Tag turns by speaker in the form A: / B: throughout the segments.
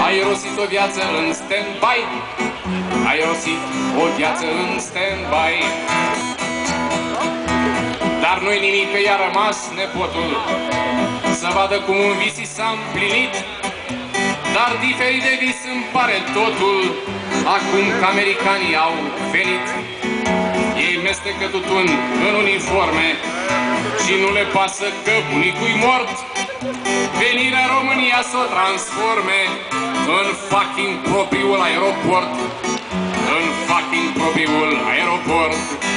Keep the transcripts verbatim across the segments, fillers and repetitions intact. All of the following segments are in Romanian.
A: Ai rosit o viață în stand-by, ai rosit o viață în stand-by. Dar nu-i nimic că i-a rămas nepotul să vadă cum un vis i s-a împlinit. Dar diferit de vis îmi pare totul acum că americanii au venit. Ei mestecă tutun în uniforme și nu le pasă că bunicul-i mort. Venirea România să o transforme în fucking propriul aeroport. În fucking propriul aeroport.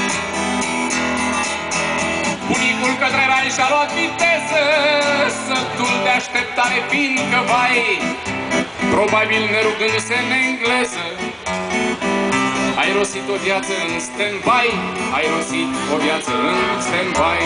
A: Bunicul către rai și-a luat viteză, sătul de așteptare fiindcă, vai, probabil nerugându-se în engleză. Ai rosit o viață în stand-by, ai rosit o viață în stand-by.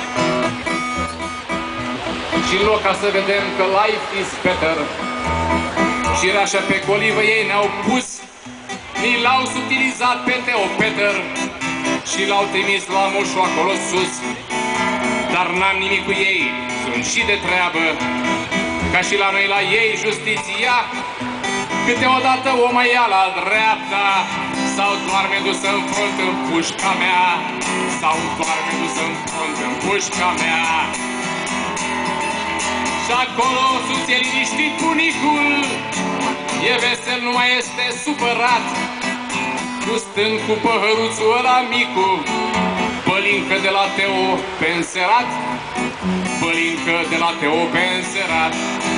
A: Și în loc ca să vedem că life is better, și rașa pe colivă ei ne-au pus, ni l-au sutilizat pe Teo Peter și l-au trimis la moșu acolo sus. Dar n-am nimic cu ei, sunt și de treabă, ca și la noi la ei justiția. Câteodată o mai ia la dreapta, sau doarme dusă în front în pușca mea, sau doarme dusă în front în pușca mea. Și acolo sus e liniștit bunicul, e vesel, nu mai este supărat, gustând cu păhăruțul ăla micu, bălincă de la Teo pe înserat, bălincă de la Teo pe înserat.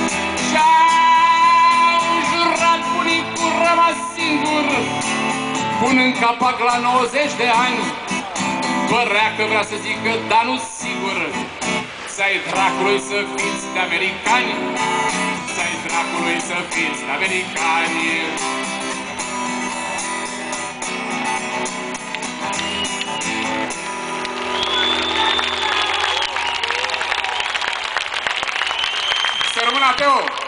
A: Și-au jurat bunicul rămas singur, punând capac la nouăzeci de ani. Părea că vrea să zică, dar nu sigur, să-i dracului să fiți de americani, să-i dracului să fiți de americani. Să rămână Teo!